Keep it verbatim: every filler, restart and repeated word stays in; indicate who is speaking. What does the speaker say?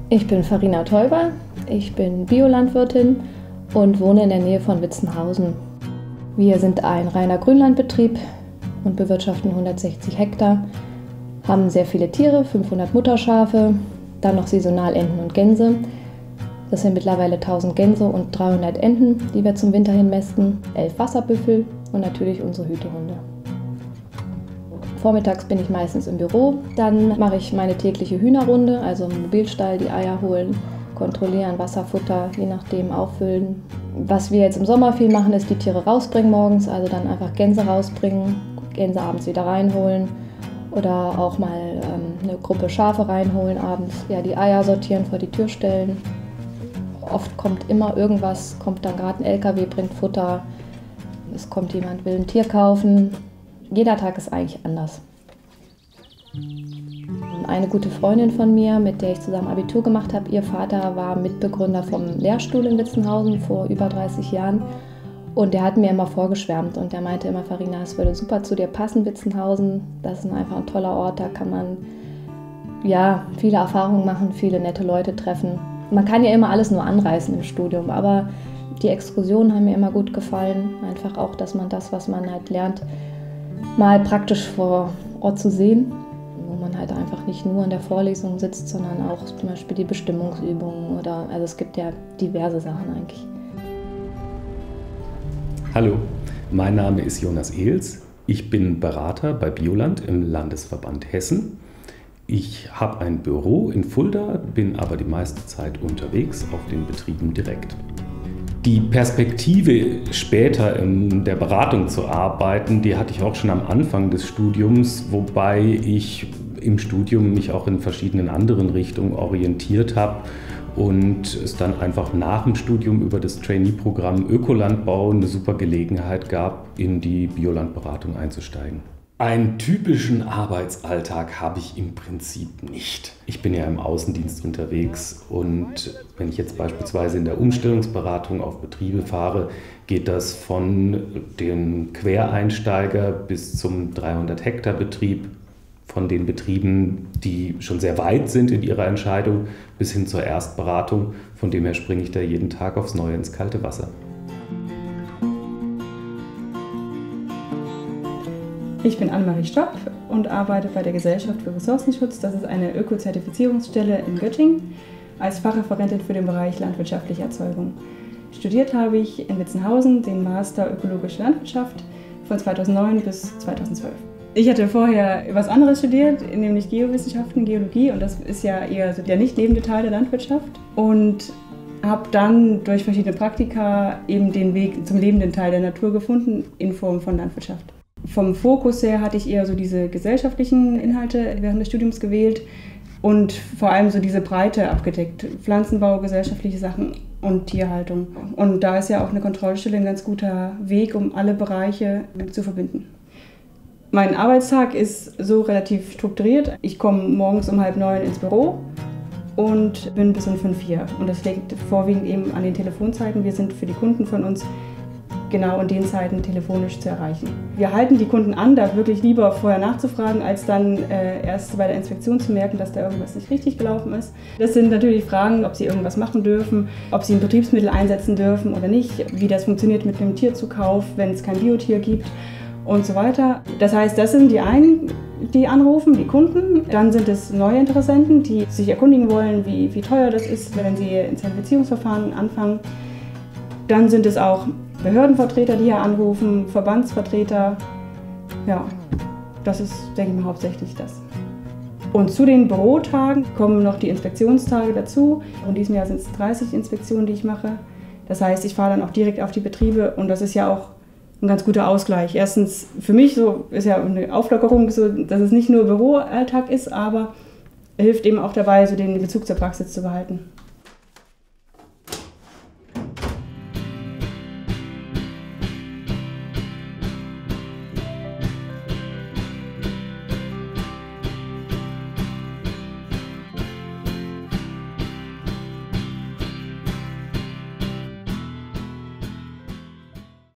Speaker 1: Ich bin Farina Teuber, ich bin Biolandwirtin und wohne in der Nähe von Witzenhausen. Wir sind ein reiner Grünlandbetrieb und bewirtschaften hundertsechzig Hektar, haben sehr viele Tiere, fünfhundert Mutterschafe, dann noch saisonal Enten und Gänse. Das sind mittlerweile tausend Gänse und dreihundert Enten, die wir zum Winter hin mästen, elf Wasserbüffel und natürlich unsere Hütehunde. Vormittags bin ich meistens im Büro, dann mache ich meine tägliche Hühnerrunde, also im Mobilstall die Eier holen, kontrollieren, Wasserfutter, je nachdem auffüllen. Was wir jetzt im Sommer viel machen, ist die Tiere rausbringen morgens, also dann einfach Gänse rausbringen, Gänse abends wieder reinholen oder auch mal ähm, eine Gruppe Schafe reinholen abends, ja, die Eier sortieren, vor die Tür stellen. Oft kommt immer irgendwas, kommt dann gerade ein L K W, bringt Futter, es kommt jemand, will ein Tier kaufen. Jeder Tag ist eigentlich anders. Eine gute Freundin von mir, mit der ich zusammen Abitur gemacht habe, ihr Vater war Mitbegründer vom Lehrstuhl in Witzenhausen vor über dreißig Jahren. Und der hat mir immer vorgeschwärmt und der meinte immer, Farina, es würde super zu dir passen, Witzenhausen. Das ist einfach ein toller Ort, da kann man ja, viele Erfahrungen machen, viele nette Leute treffen. Man kann ja immer alles nur anreißen im Studium, aber die Exkursionen haben mir immer gut gefallen. Einfach auch, dass man das, was man halt lernt, mal praktisch vor Ort zu sehen, wo man halt einfach nicht nur in der Vorlesung sitzt, sondern auch zum Beispiel die Bestimmungsübungen oder, also es gibt ja diverse Sachen eigentlich.
Speaker 2: Hallo, mein Name ist Jonas Ehls. Ich bin Berater bei Bioland im Landesverband Hessen. Ich habe ein Büro in Fulda, bin aber die meiste Zeit unterwegs auf den Betrieben direkt. Die Perspektive, später in der Beratung zu arbeiten, die hatte ich auch schon am Anfang des Studiums, wobei ich im Studium mich auch in verschiedenen anderen Richtungen orientiert habe und es dann einfach nach dem Studium über das Trainee-Programm Ökolandbau eine super Gelegenheit gab, in die Biolandberatung einzusteigen. Einen typischen Arbeitsalltag habe ich im Prinzip nicht. Ich bin ja im Außendienst unterwegs und wenn ich jetzt beispielsweise in der Umstellungsberatung auf Betriebe fahre, geht das von dem Quereinsteiger bis zum dreihundert Hektar Betrieb, von den Betrieben, die schon sehr weit sind in ihrer Entscheidung, bis hin zur Erstberatung. Von dem her springe ich da jeden Tag aufs Neue ins kalte Wasser.
Speaker 3: Ich bin Annemarie Stopp und arbeite bei der Gesellschaft für Ressourcenschutz. Das ist eine Öko-Zertifizierungsstelle in Göttingen als Fachreferentin für den Bereich landwirtschaftliche Erzeugung. Studiert habe ich in Witzenhausen den Master Ökologische Landwirtschaft von zweitausendneun bis zweitausendzwölf. Ich hatte vorher was anderes studiert, nämlich Geowissenschaften, Geologie, und das ist ja eher so der nicht lebende Teil der Landwirtschaft. Und habe dann durch verschiedene Praktika eben den Weg zum lebenden Teil der Natur gefunden in Form von Landwirtschaft. Vom Fokus her hatte ich eher so diese gesellschaftlichen Inhalte während des Studiums gewählt und vor allem so diese Breite abgedeckt. Pflanzenbau, gesellschaftliche Sachen und Tierhaltung. Und da ist ja auch eine Kontrollstelle ein ganz guter Weg, um alle Bereiche zu verbinden. Mein Arbeitstag ist so relativ strukturiert. Ich komme morgens um halb neun ins Büro und bin bis um fünf hier. Und das liegt vorwiegend eben an den Telefonzeiten. Wir sind für die Kunden von uns genau in den Zeiten telefonisch zu erreichen. Wir halten die Kunden an, da wirklich lieber vorher nachzufragen, als dann äh, erst bei der Inspektion zu merken, dass da irgendwas nicht richtig gelaufen ist. Das sind natürlich Fragen, ob sie irgendwas machen dürfen, ob sie ein Betriebsmittel einsetzen dürfen oder nicht, wie das funktioniert mit einem Tierzukauf, wenn es kein Biotier gibt und so weiter. Das heißt, das sind die einen, die anrufen, die Kunden. Dann sind es neue Interessenten, die sich erkundigen wollen, wie, wie teuer das ist, wenn sie ein Zertifizierungsverfahren anfangen. Dann sind es auch Behördenvertreter, die hier anrufen, Verbandsvertreter. Ja, das ist, denke ich mal, hauptsächlich das. Und zu den Bürotagen kommen noch die Inspektionstage dazu. In diesem Jahr sind es dreißig Inspektionen, die ich mache. Das heißt, ich fahre dann auch direkt auf die Betriebe und das ist ja auch ein ganz guter Ausgleich. Erstens, für mich so ist ja eine Auflockerung, so, dass es nicht nur Büroalltag ist, aber hilft eben auch dabei, so den Bezug zur Praxis zu behalten.